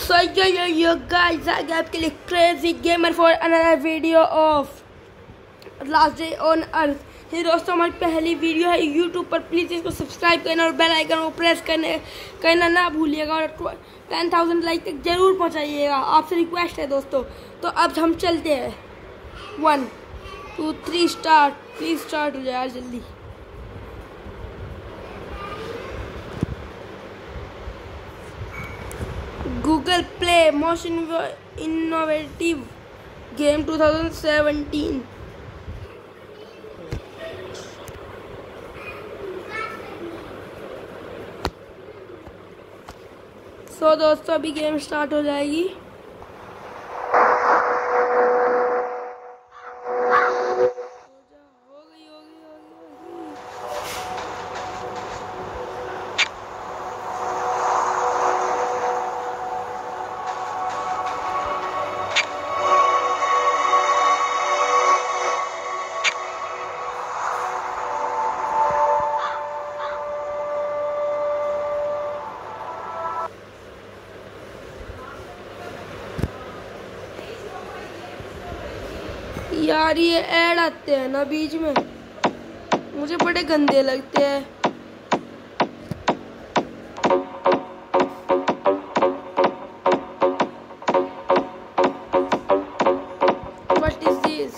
So yo guys, I got आपके लिए crazy gamer for another video of last day on earth। ये दोस्तों हमारी पहली वीडियो है YouTube पर। प्लीज़ इसको सब्सक्राइब करना और बेल आइकन को प्रेस करना ना भूलिएगा और 10,000 लाइक तक जरूर पहुंचाइएगा, आपसे रिक्वेस्ट है दोस्तों। तो अब हम चलते हैं। 1 2 3 स्टार्ट। प्लीज़ स्टार्ट हो जाए यार जल्दी। Google play most innovative game 2017। So दोस्तों अभी गेम स्टार्ट हो जाएगी। यार ये ऐड आते हैं ना बीच में, मुझे बड़े गंदे लगते हैं। What is this?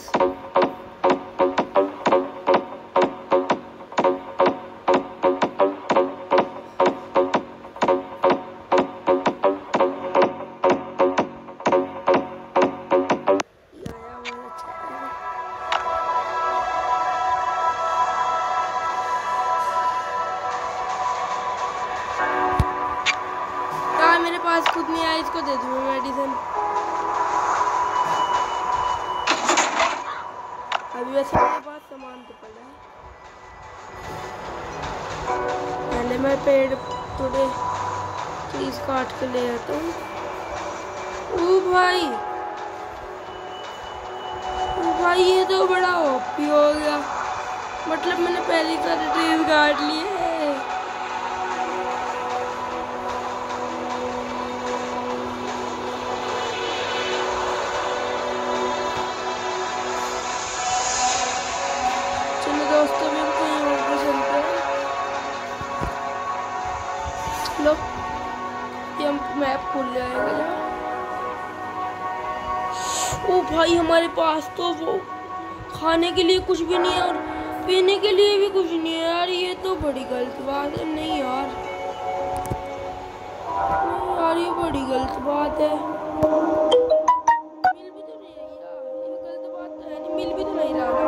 मेरे पास खुद नहीं आया, इसको दे दूँ मेडिसिन। अभी वैसे मेरे पास सामान तो पड़ा है। पहले मैं पेड़ थोड़े चीज काट के ले आता हूँ। ओ भाई ये तो बड़ा ओपी हो गया। मतलब मैंने पहली सारे ट्रीज काट लिए। दोस्तों भी हमको ये ऊपर चलते हैं। लो ये हम मैप खुल जाएगा। ओ भाई हमारे पास तो वो खाने के लिए कुछ भी नहीं है और पीने के लिए भी कुछ नहीं है यार। ये तो बड़ी गलत बात है। नहीं यार ये बड़ी गलत बात है। मिल भी तो नहीं रही यार, ये गलत बात तो है नहीं। मिल भी तो नहीं रहा ना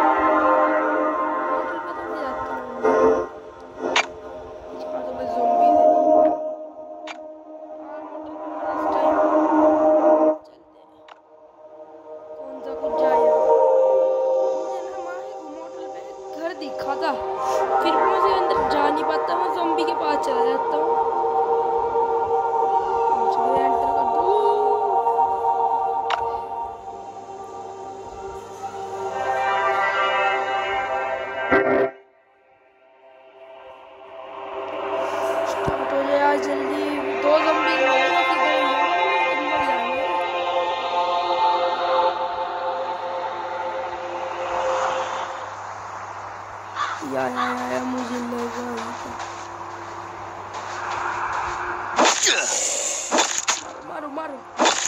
दिखा था, फिर भी मैं अंदर जा नहीं पाता। मैं ज़ॉम्बी के पास चला जाता हूँ। एंटर कर दो। स्टार्ट हो जाए यार जल्दी। 2 ज़ॉम्बी या मुझे लगा मारो मारो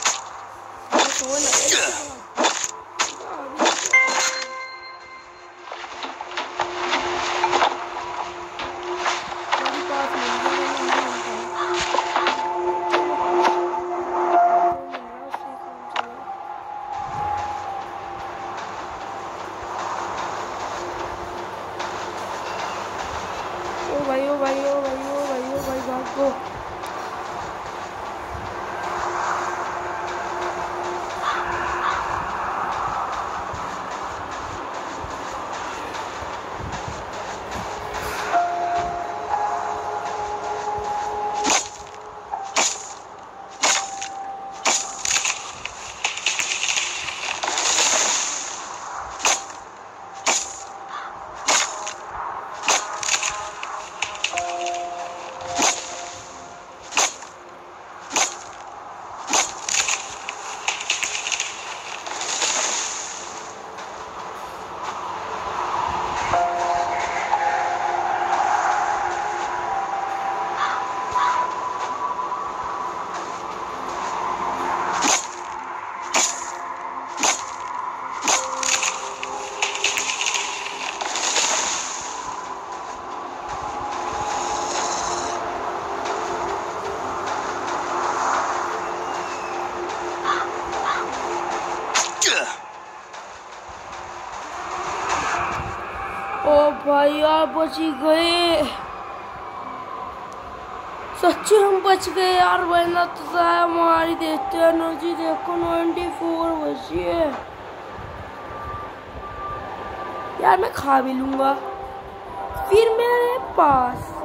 ओ भाई भागो। भाई यार बच ही गए, सच्ची हम बच गए यार, वरना तो हमारी देखते एनर्जी देखो 94 बची है यार। मैं खा भी लूंगा फिर मेरे पास